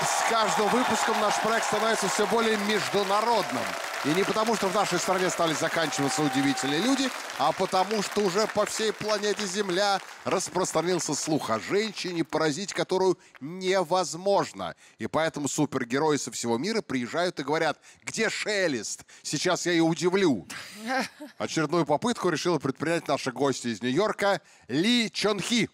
с каждым выпуском наш проект становится все более международным. И не потому, что в нашей стране стали заканчиваться удивительные люди, а потому, что уже по всей планете Земля распространился слух о женщине, поразить которую невозможно. И поэтому супергерои со всего мира приезжают и говорят: где Шелест? Сейчас я ее удивлю. Очередную попытку решила предпринять наша гостья из Нью-Йорка Ли Чон Хи.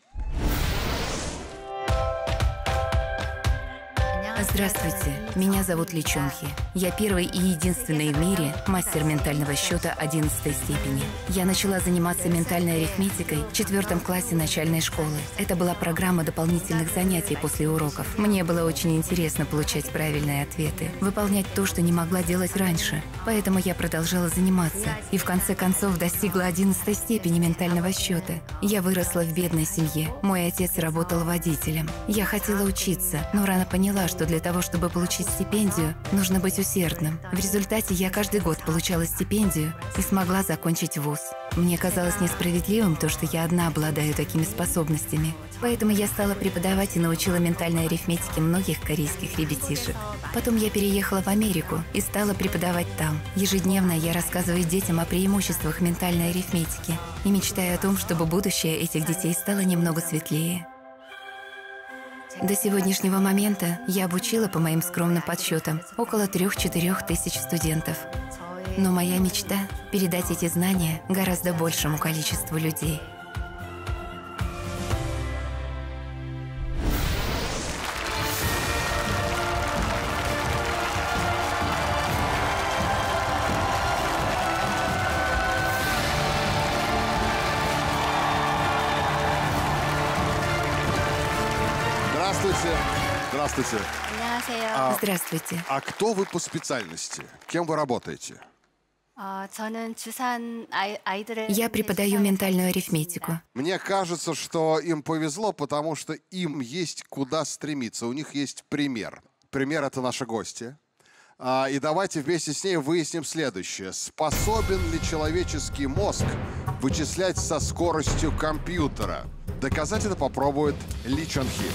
Здравствуйте, меня зовут Ли Чон Хи. Я первый и единственный в мире мастер ментального счета 11 степени. Я начала заниматься ментальной арифметикой в 4 классе начальной школы. Это была программа дополнительных занятий после уроков. Мне было очень интересно получать правильные ответы, выполнять то, что не могла делать раньше. Поэтому я продолжала заниматься и в конце концов достигла 11 степени ментального счета. Я выросла в бедной семье. Мой отец работал водителем. Я хотела учиться, но рано поняла, что для того, чтобы получить стипендию, нужно быть усердным. В результате я каждый год получала стипендию и смогла закончить вуз. Мне казалось несправедливым то, что я одна обладаю такими способностями. Поэтому я стала преподавать и научила ментальной арифметике многих корейских ребятишек. Потом я переехала в Америку и стала преподавать там. Ежедневно я рассказываю детям о преимуществах ментальной арифметики и мечтаю о том, чтобы будущее этих детей стало немного светлее. До сегодняшнего момента я обучила, по моим скромным подсчетам, около 3-4 тысяч студентов. Но моя мечта – передать эти знания гораздо большему количеству людей. Здравствуйте. Здравствуйте. А кто вы по специальности? Кем вы работаете? Я преподаю ментальную арифметику. Мне кажется, что им повезло, потому что им есть куда стремиться. У них есть пример. Пример — это наша гостья. И давайте вместе с ней выясним следующее. Способен ли человеческий мозг вычислять со скоростью компьютера? Доказать это попробует Ли Чон Хи.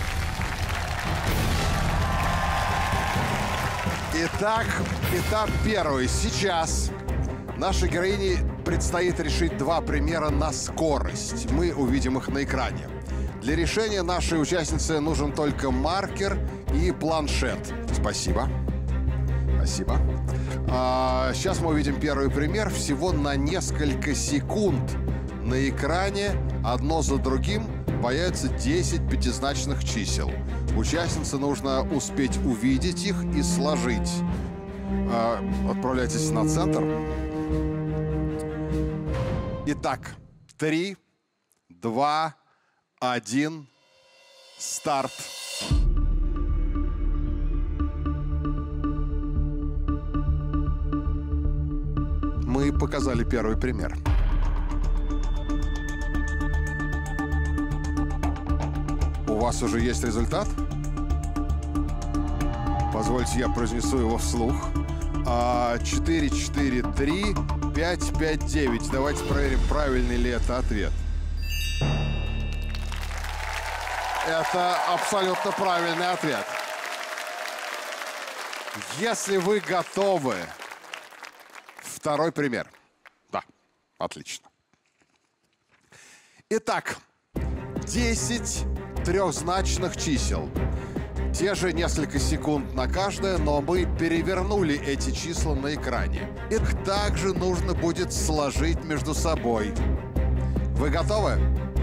Итак, этап первый. Сейчас нашей героине предстоит решить 2 примера на скорость. Мы увидим их на экране. Для решения нашей участнице нужен только маркер и планшет. Спасибо. Спасибо. Сейчас мы увидим первый пример. Всего на несколько секунд на экране одно за другим появится 10 пятизначных чисел. Участнице нужно успеть увидеть их и сложить. Отправляйтесь на центр. Итак, 3, 2, 1, старт. Мы показали первый пример. У вас уже есть результат? Позвольте, я произнесу его вслух. 4, 4, 3, 5, 5, 9. Давайте проверим, правильный ли это ответ. Это абсолютно правильный ответ. Если вы готовы, второй пример. Да, отлично. Итак, 10 трехзначных чисел. Те же несколько секунд на каждое, но мы перевернули эти числа на экране. Их также нужно будет сложить между собой. Вы готовы?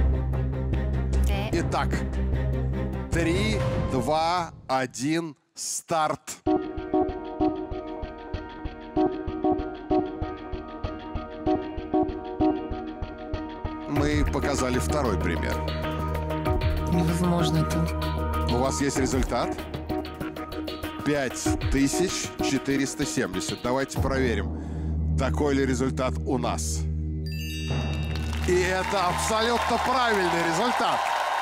Итак, 3, 2, 1, старт. Мы показали второй пример. Невозможно это. У вас есть результат? 5470. Давайте проверим, такой ли результат у нас. И это абсолютно правильный результат.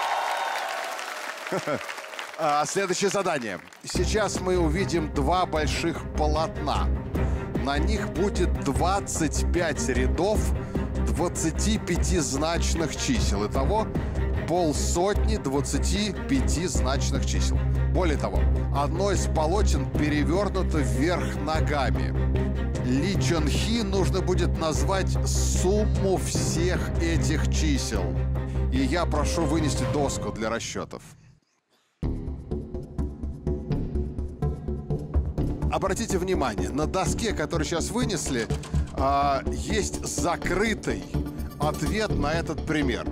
Следующее задание. Сейчас мы увидим 2 больших полотна. На них будет 25 рядов 25-значных чисел. Итого полсотни 25-значных чисел. Более того, одно из полотен перевернуто вверх ногами. Ли Чон Хи нужно будет назвать сумму всех этих чисел. И я прошу вынести доску для расчетов. Обратите внимание, на доске, которую сейчас вынесли, есть закрытый ответ на этот пример.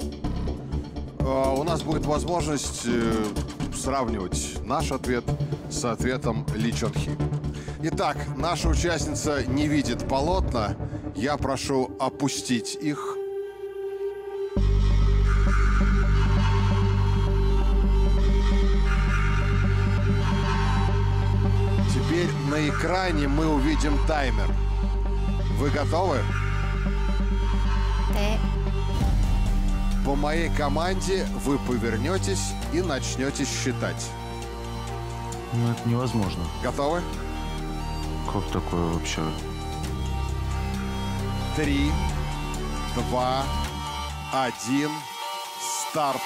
У нас будет возможность сравнивать наш ответ с ответом Ли Чон Хи. Итак, наша участница не видит полотна. Я прошу опустить их. Теперь на экране мы увидим таймер. Вы готовы? Да. По моей команде вы повернетесь и начнете считать. Ну, это невозможно. Готовы? Как такое вообще? 3, 2, 1, старт.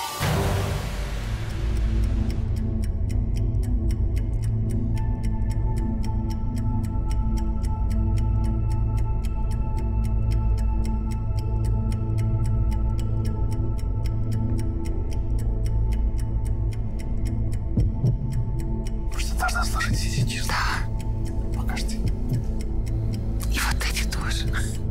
Должна сложить эти числа. Да. Покажите. И вот эти тоже.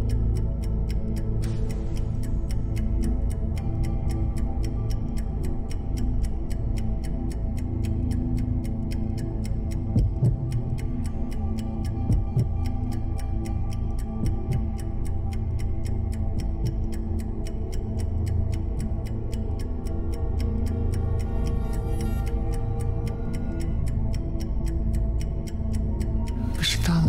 Посчитала.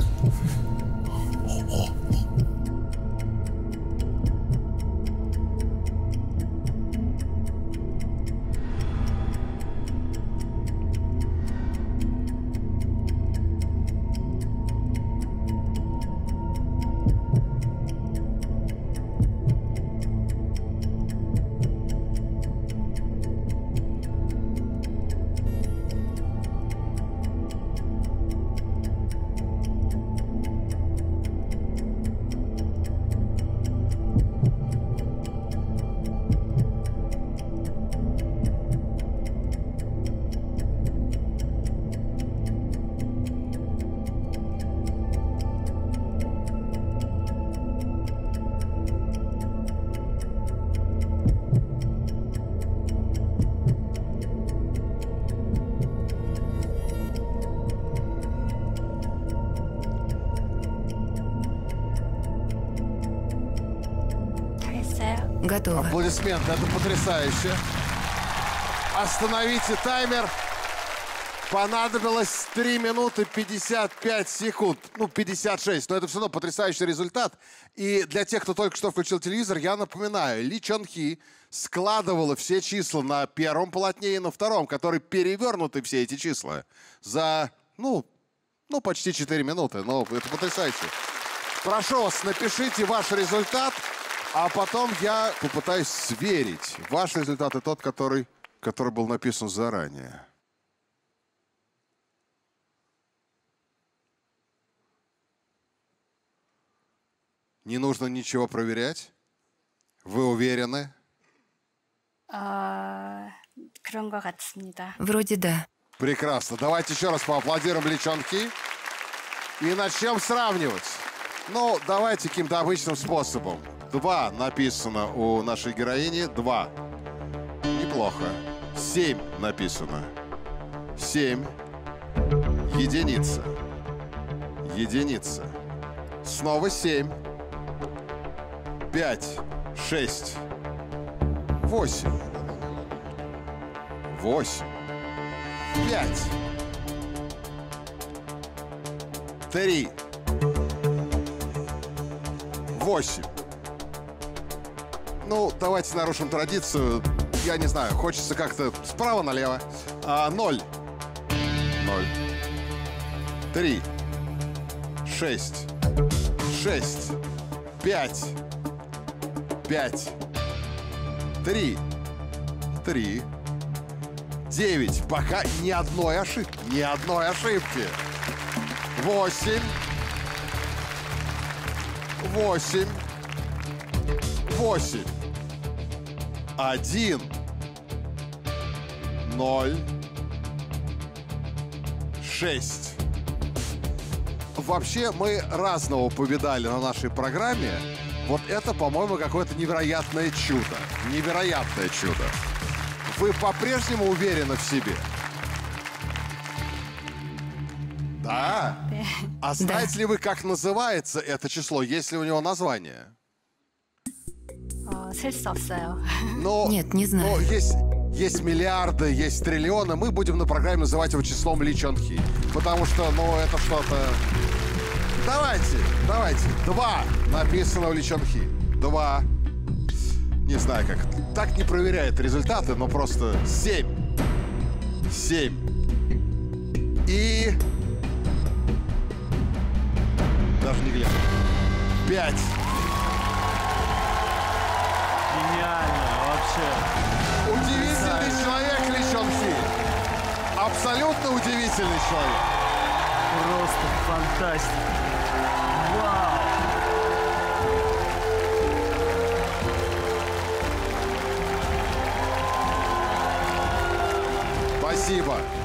Готово. Аплодисменты, это потрясающе. Остановите таймер. Понадобилось 3 минуты 55 секунд. Ну, 56, но это все равно потрясающий результат. И для тех, кто только что включил телевизор, я напоминаю, Ли Чон Хи складывала все числа на первом полотне и на втором, которые перевернуты все эти числа за, ну, почти 4 минуты. Но это потрясающе. Прошу вас, напишите ваш результат, а потом я попытаюсь сверить ваш результат и тот, который был написан заранее. Не нужно ничего проверять? Вы уверены? 그런 것 같습니다. Вроде да. Прекрасно. Давайте еще раз поаплодируем Ли Чон Хи и начнем сравнивать. Ну, давайте каким-то обычным способом. 2 написано у нашей героини. 2. Неплохо. 7 написано. 7. Единица. Единица. Снова 7. 5. 6. 8. 8. 5. 3. 8. Ну, давайте нарушим традицию. Я не знаю, хочется как-то справа налево. 0. 0. 3. 6. 6. 5. 5. 3. 3, 9. Пока ни одной ошибки. Ни одной ошибки. 8. 8. 8. 1. 0. 6. Вообще, мы разного повидали на нашей программе. Вот это, по-моему, какое-то невероятное чудо. Невероятное чудо. Вы по-прежнему уверены в себе? Да? А знаете ли вы, как называется это число? Есть ли у него название? 셀 수 없어요. Нет, не знаю. Но есть миллиарды, есть триллионы. Мы будем на программе называть его числом Ли Чон Хи. Потому что, это что-то... Давайте. 2 написано в Ли Чон Хи. 2. Не знаю как. Так не проверяет результаты, но просто 7. 7. И... Даже не глядя. 5. Гениально, вообще. Удивительный человек Ли Чон Хи. Абсолютно удивительный человек. Просто фантастика. Вау. Спасибо.